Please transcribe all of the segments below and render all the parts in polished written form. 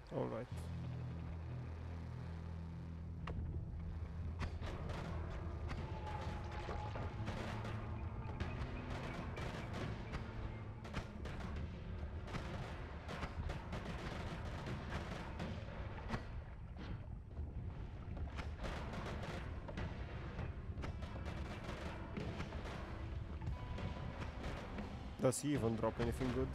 Alright. Does he even drop anything good?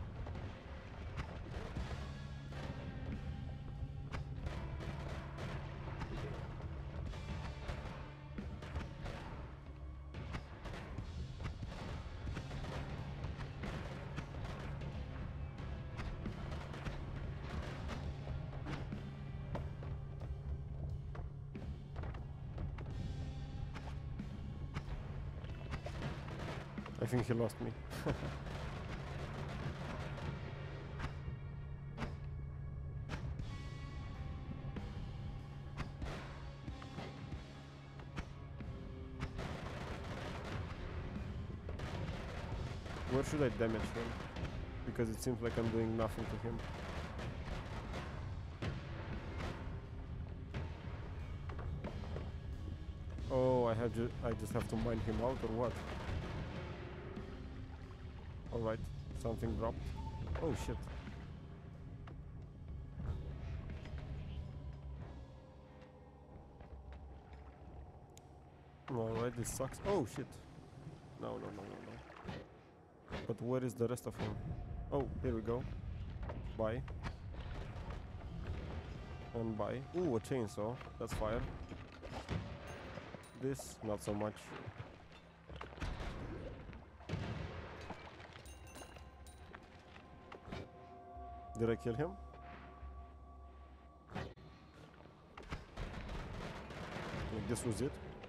I think he lost me. Where should I damage him? Because it seems like I'm doing nothing to him. Oh, I just have to mine him out or what? Alright, something dropped. Oh shit. Alright, this sucks. Oh shit. No. But where is the rest of him? Oh, here we go. Buy. And buy. Ooh, a chainsaw. That's fire. This, not so much. Did I kill him? Like this was it?